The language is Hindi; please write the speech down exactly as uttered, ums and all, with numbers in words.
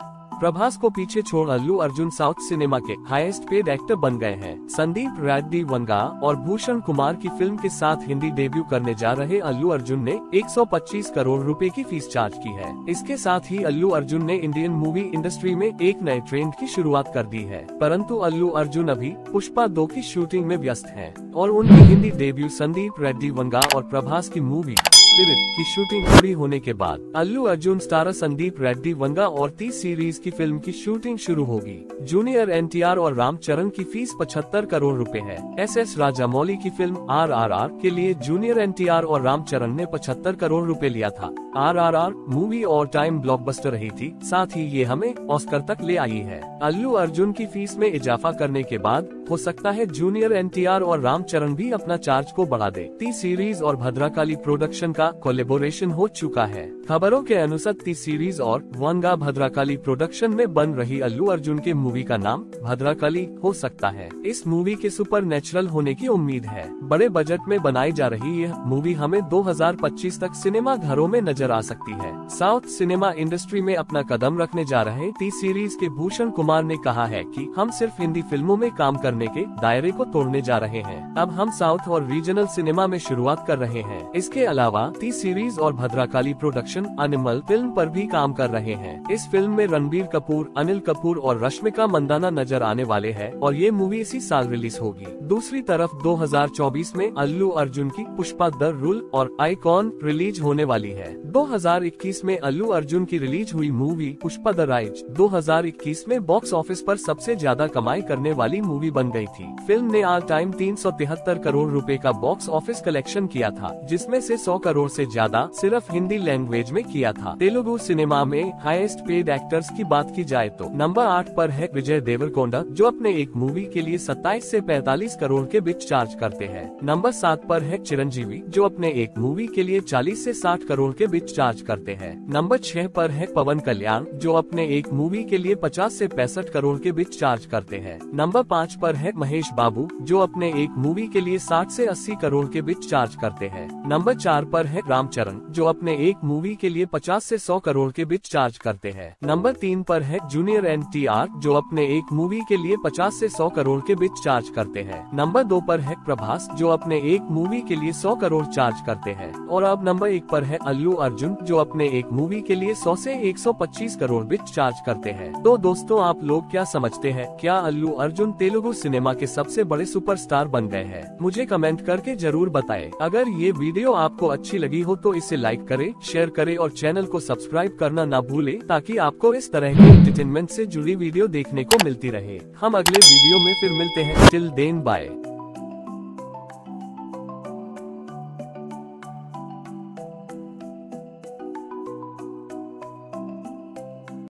प्रभास को पीछे छोड़ अल्लू अर्जुन साउथ सिनेमा के हाईएस्ट पेड एक्टर बन गए हैं। संदीप रेड्डी वंगा और भूषण कुमार की फिल्म के साथ हिंदी डेब्यू करने जा रहे अल्लू अर्जुन ने एक सौ पच्चीस करोड़ रुपए की फीस चार्ज की है। इसके साथ ही अल्लू अर्जुन ने इंडियन मूवी इंडस्ट्री में एक नए ट्रेंड की शुरुआत कर दी है। परंतु अल्लू अर्जुन अभी पुष्पा दो की शूटिंग में व्यस्त हैं और उनकी हिंदी डेब्यू संदीप रेड्डी वंगा और प्रभास की मूवी स्पिरिट की शूटिंग पूरी होने के बाद अल्लू अर्जुन स्टारर संदीप रेड्डी वंगा और तीस सीरीज की फिल्म की शूटिंग शुरू होगी। जूनियर एनटीआर और रामचरण की फीस पचहत्तर करोड़ रुपए है। एस एस राजामौली की फिल्म आर आर आर के लिए जूनियर एनटीआर और रामचरण ने पचहत्तर करोड़ रुपए लिया था। आर आर आर मूवी और टाइम ब्लॉकबस्टर रही थी, साथ ही ये हमें ऑस्कर तक ले आई है। अल्लू अर्जुन की फीस में इजाफा करने के बाद हो सकता है जूनियर एनटीआर और रामचरण भी अपना चार्ज को बढ़ा दे। टी सीरीज और भद्राकाली प्रोडक्शन का कोलेबोरेशन हो चुका है। खबरों के अनुसार टी सीरीज और वंगा भद्राकाली प्रोडक्शन में बन रही अल्लू अर्जुन के मूवी का नाम भद्राकाली हो सकता है। इस मूवी के सुपर नेचुरल होने की उम्मीद है। बड़े बजट में बनाई जा रही यह मूवी हमें दो हज़ार पच्चीस तक सिनेमा घरों में नजर आ सकती है। साउथ सिनेमा इंडस्ट्री में अपना कदम रखने जा रहे टी सीरीज के भूषण कुमार ने कहा है कि हम सिर्फ हिंदी फिल्मों में काम करने के दायरे को तोड़ने जा रहे हैं। अब हम साउथ और रीजनल सिनेमा में शुरुआत कर रहे हैं। इसके अलावा टी सीरीज और भद्राकाली प्रोडक्शन एनिमल फिल्म पर भी काम कर रहे हैं। इस फिल्म में रणबीर कपूर, अनिल कपूर और रश्मिका मंदाना नजर आने वाले हैं और ये मूवी इसी साल रिलीज होगी। दूसरी तरफ दो हज़ार चौबीस में अल्लू अर्जुन की पुष्पा द रूल और आइकॉन रिलीज होने वाली है। दो हज़ार इक्कीस में अल्लू अर्जुन की रिलीज हुई मूवी पुष्पा द राइज दो हज़ार इक्कीस में बॉक्स ऑफिस पर सबसे ज्यादा कमाई करने वाली मूवी बन गई थी। फिल्म ने ऑल टाइम तीन सौ तिहत्तर करोड़ रुपए का बॉक्स ऑफिस कलेक्शन किया था, जिसमें से सौ करोड़ से ज्यादा सिर्फ हिंदी लैंग्वेज में किया था। तेलुगु सिनेमा में हाईएस्ट पेड एक्टर्स की बात की जाए तो नंबर आठ पर है विजय देवरकोंडा, जो अपने एक मूवी के लिए सत्ताईस से पैंतालीस करोड़ के बीच चार्ज करते हैं। नंबर सात पर है चिरंजीवी, जो अपने एक मूवी के लिए चालीस से साठ करोड़ के बीच चार्ज करते हैं। नंबर छह पर है पवन कल्याण, जो अपने एक मूवी के लिए पचास से पैंसठ करोड़ के बीच चार्ज करते हैं। नंबर पाँच पर है महेश बाबू, जो अपने एक मूवी के लिए साठ से अस्सी करोड़ के बीच चार्ज करते हैं। नंबर चार पर है रामचरण, जो अपने एक मूवी के लिए पचास से सौ करोड़ के बीच चार्ज करते हैं। नंबर तीन पर है जूनियर एनटीआर, जो अपने एक मूवी के लिए पचास से सौ करोड़ के बीच चार्ज करते हैं। नंबर दो पर है प्रभास, जो अपने एक मूवी के लिए सौ करोड़ चार्ज करते हैं। और अब नंबर एक पर है अल्लू अर्जुन, जो अपने एक मूवी के लिए सौ से एक सौ पच्चीस करोड़ बीच चार्ज करते हैं। तो दोस्तों, आप लोग क्या समझते हैं? क्या अल्लू अर्जुन तेलुगु सिनेमा के सबसे बड़े सुपरस्टार बन गए हैं? मुझे कमेंट करके जरूर बताएं। अगर ये वीडियो आपको अच्छी लगी हो तो इसे लाइक करें, शेयर करें और चैनल को सब्सक्राइब करना ना भूलें, ताकि आपको इस तरह के एंटरटेनमेंट से जुड़ी वीडियो देखने को मिलती रहे। हम अगले वीडियो में फिर मिलते हैं। Till then bye.